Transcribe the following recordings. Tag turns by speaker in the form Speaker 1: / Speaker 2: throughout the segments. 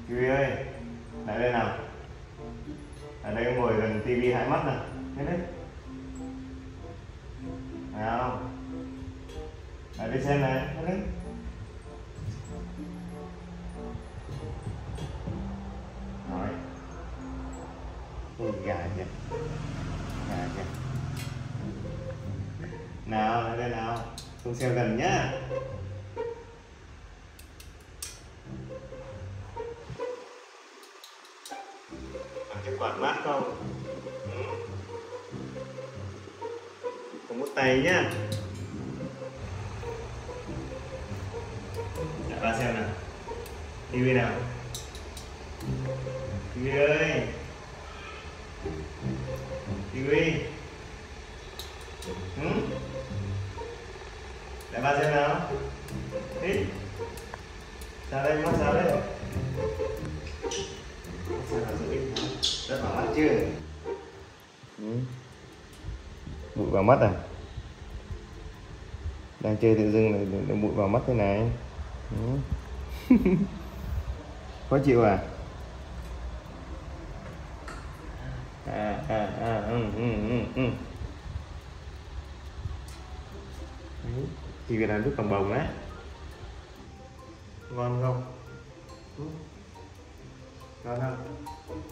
Speaker 1: Kiwi ơi, lại đây nào. Ở đây ngồi gần tivi hai mắt nè, thế đấy. Nào, lại đây xem này, thế đấy. Nói, ui gà kìa, gà kìa. Nào, lại đây nào, không xem gần nhá. Cái quạt mát không? Không có tay nhá. Để ba xem nào. Kiwi nào. Kiwi ơi. Kiwi. Để ba xem nào. Đi. Sao đây, mắt sao đây? Sao nào giữ ít hả? Rất vào mắt chưa? Bụi vào mắt à? Đang chơi tự dưng lại bụi vào mắt thế này. Khó chịu à? Thì cái này nước cầm bồng á. Ngon không? Ngon không?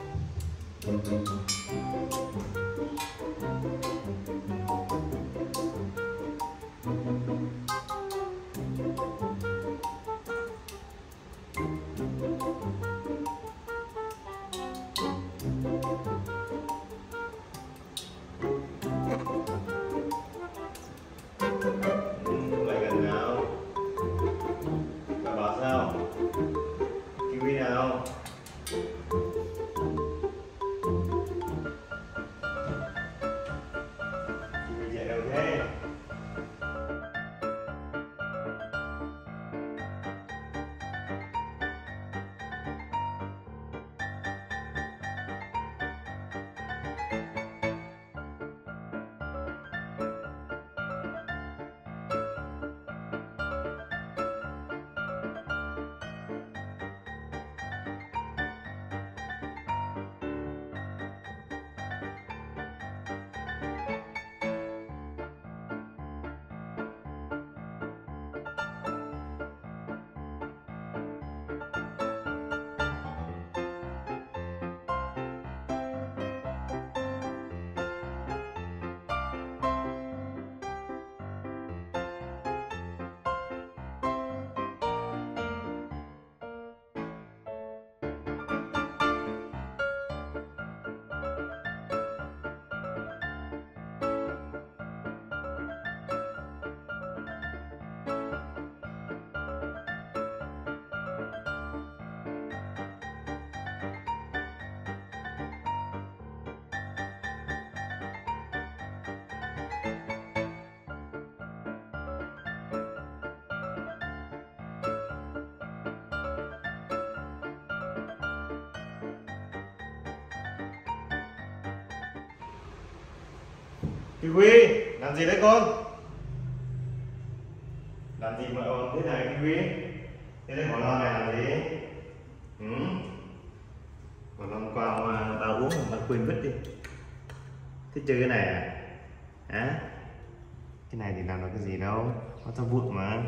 Speaker 1: Lại gần nào. Bà bảo sao? Kiwi nào. Kiwi chạy đâu thế? Kiwi, làm gì đấy con? Làm gì mà ồn thế này Kiwi? Thế đấy, bỏ lon này làm gì? Bỏ lon qua mà tao uống mà quên vứt đi. Thích chơi cái này à? Hả? Cái này thì làm được cái gì đâu, có tao vụt mà.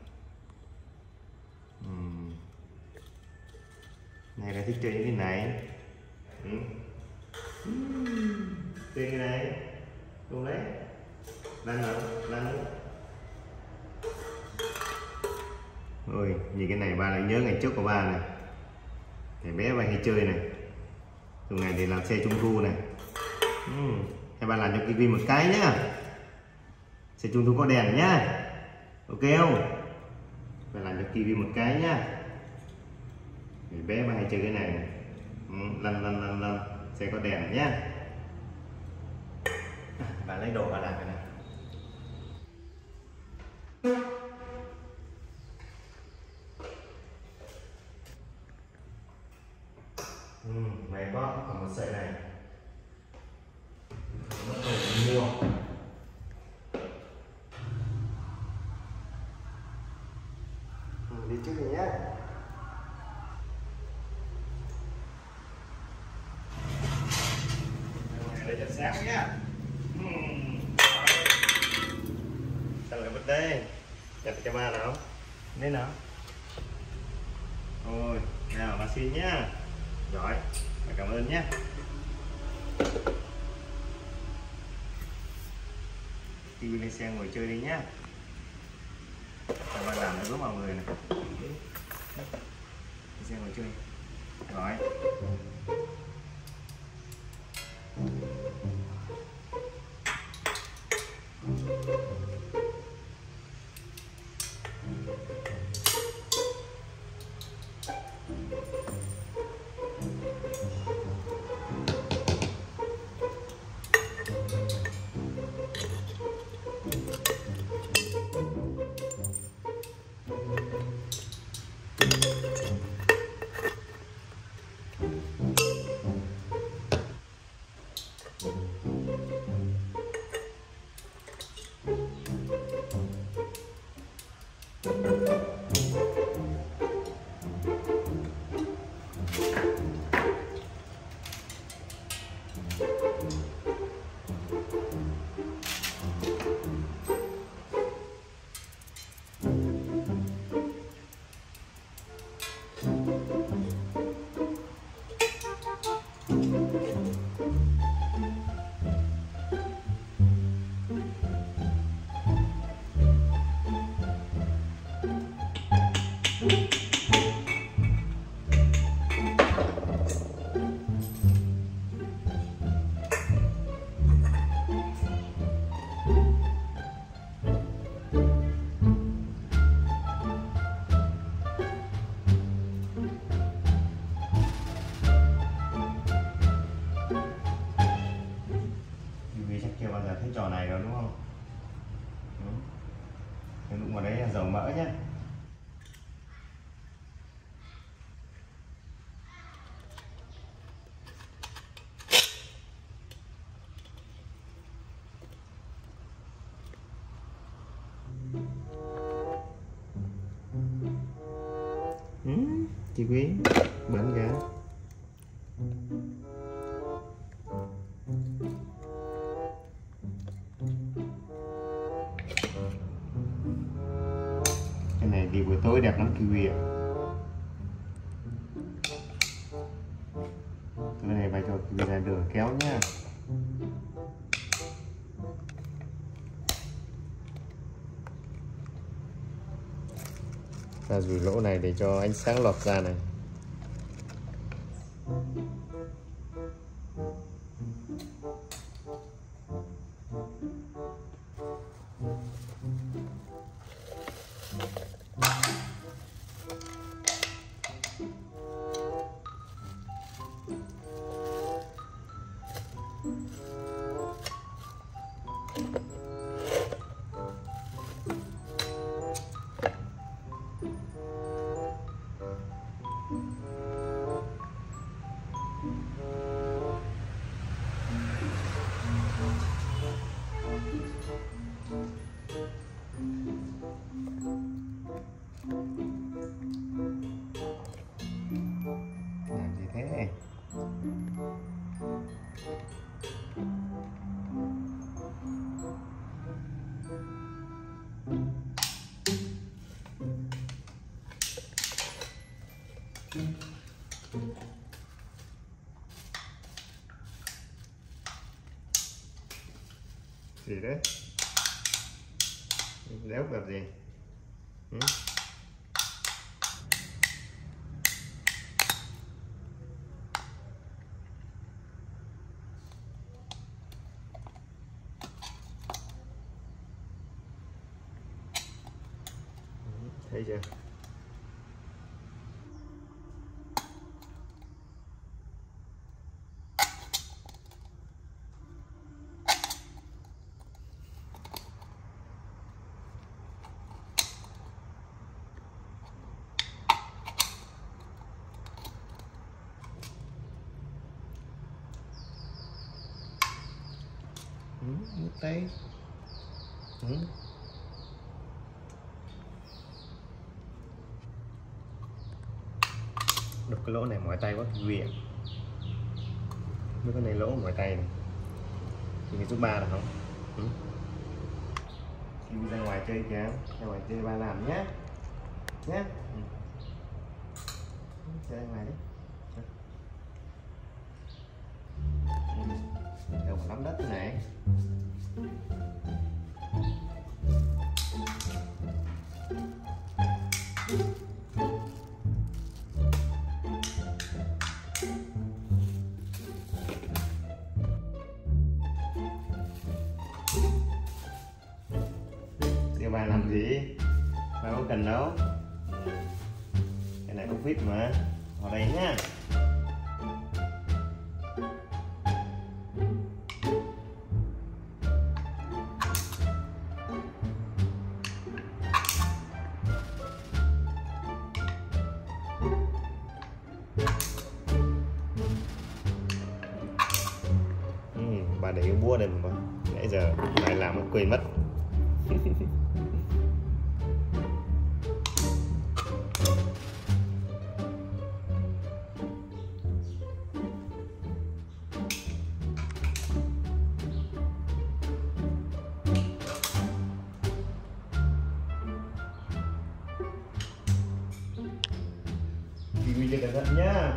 Speaker 1: Này là thích chơi những cái này. Chơi cái này. Đúng đấy. Lan nào, lan nữa. Ôi, nhìn cái này ba lại nhớ ngày trước của ba này. Để bé ba hay chơi này. Dùng này để làm xe trung thu này. Hay ba làm cho Kiwi một cái nhá. Xe trung thu có đèn nhá. Ok không? Ba làm cho Kiwi một cái nhá. Để bé ba hay chơi cái này. Lăn xe có đèn nhá. Bà lấy đồ bà làm cái này. May quá, còn một sợi này. Mất đồ mua. Đi trước đi nhé. đây, chặt cho ba nào, lên nào. Ôi, nào bà xin nhá. Rồi, cảm ơn nhé. Kiwi lên xe ngồi chơi đi nhá. Các bạn làm nó giúp mọi người này. Lên xe ngồi chơi. Rồi. Chưa bao giờ thấy trò này đâu đúng không? Cái đụng vào đấy là dầu mỡ nhé. Chị Quý bẩn cả. Cái này thì buổi tối đẹp lắm Kiwi ạ. Tối này phải cho Kiwi ra đường kéo nhá. Ta rủi lỗ này để cho ánh sáng lọt ra này. Làm gì thế? Gì đấy? Đéo làm gì? Thấy chưa? Nước tay. Được cái lỗ này mỏi tay quá Kiwi ạ. Mấy cái này lỗ mỏi tay này thì giúp ba được không? Kiwi ra ngoài chơi kìa, ra ngoài chơi ba làm nhé nhé. Chơi ra ngoài đi. Đâu mà lắm đất thế này. Ba làm gì? Ba có cần đâu. Cái này cũng vít mà. Vào đây nhá. Bà để cái búa đây mà nãy giờ lại làm nó quên mất. Kiwi cho cẩn thận nhá.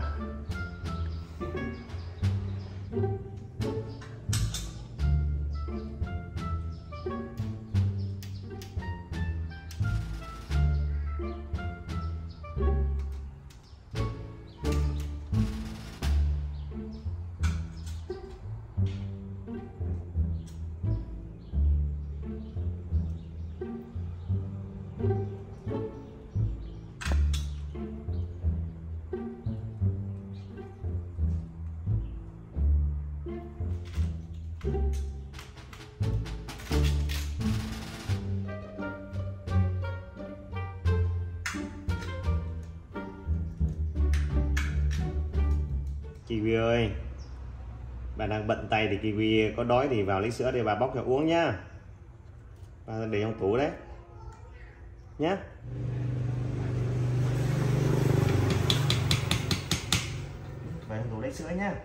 Speaker 1: Kiwi ơi, bà đang bận tay thì Kiwi có đói thì vào lấy sữa để bà bóc cho uống nhá. Bà để trong tủ đấy nhá. Bà trong tủ lấy sữa nhá.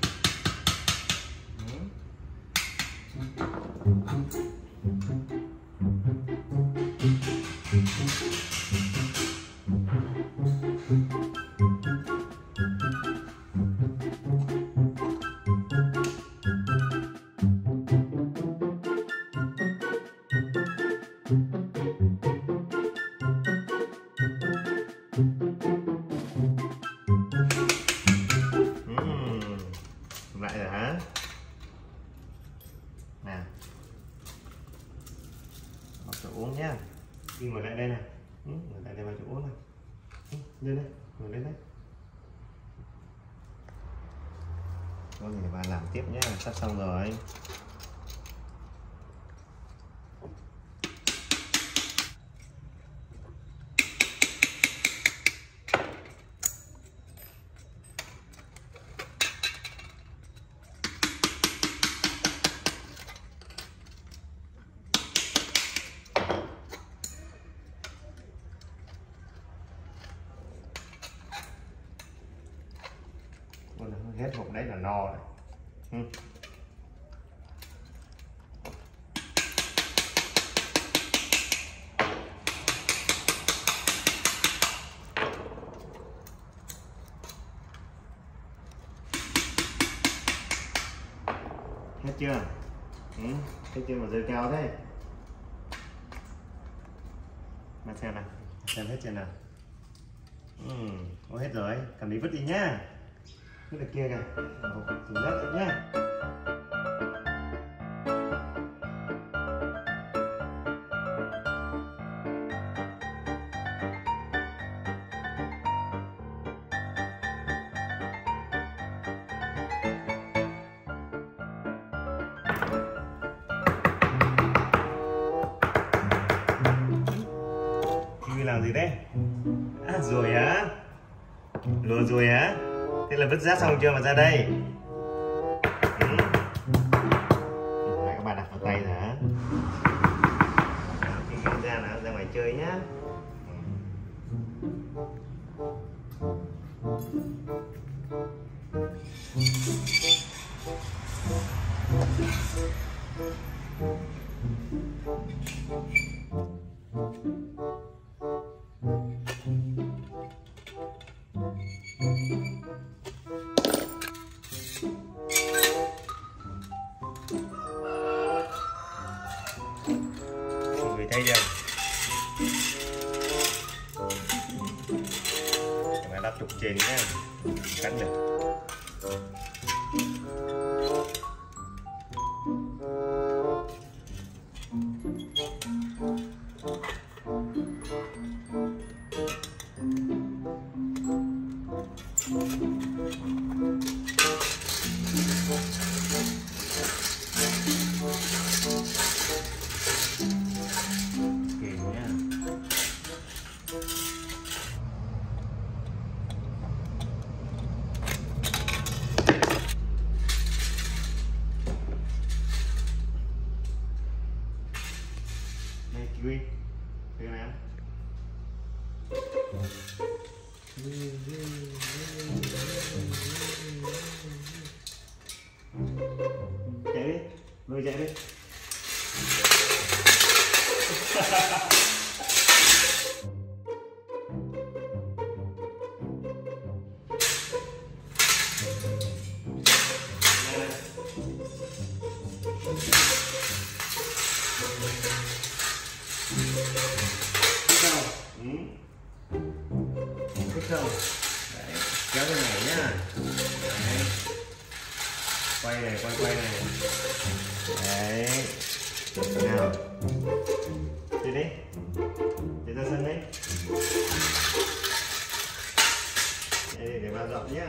Speaker 1: Lại rồi hả? Nào, bóc cho uống nhá. Đi ngồi lại đây này, ngồi lại đây vào chỗ uống này. Lên đây, ngồi lên đây. Có gì bà làm tiếp nhá, sắp xong rồi. Hết hộp đấy là no rồi. Hết chưa? Hết chưa mà rơi cao thế? Mà xem nào, xem hết chưa nào? Có hết rồi, cầm đi vứt đi nhá. Cái này kia kìa, dùng đất nữa nhá. Kiwi làm gì đấy? À, rồi á? Lừa rồi á? Thế là vứt rác xong chưa mà ra đây? Lại các bạn đặt vào tay rồi hả? Khi ra ngoài chơi nhá. nhá, cắn được. Kiwi, đây này em. Chạy đi, nuôi chạy đi. Thích không? Đấy, kéo cái này nhá. Đấy. Quay này, quay này. Đấy. Nào. Đi đi. Đi ra sân đấy. Đây, để vào rộng nhá.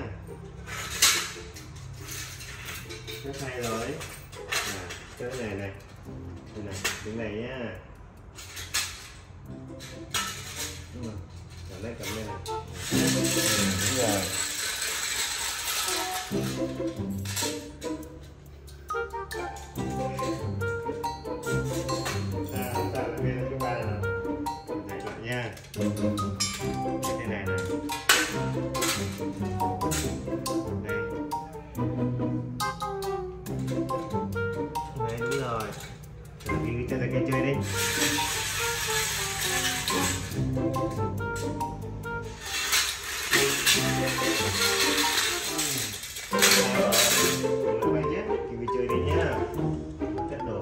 Speaker 1: Rất hay rồi. Kéo cái này này. Đây này, đứng này nhá. Đúng rồi. Cầm đây này. Đúng rồi. Ta là bên thứ ba là giải lại nha. Thế này này. Đây. Đấy, đúng rồi. Đi cho ra cái chơi đi. Quay nhé, Kiwi chơi đi nhá. Chất đồ.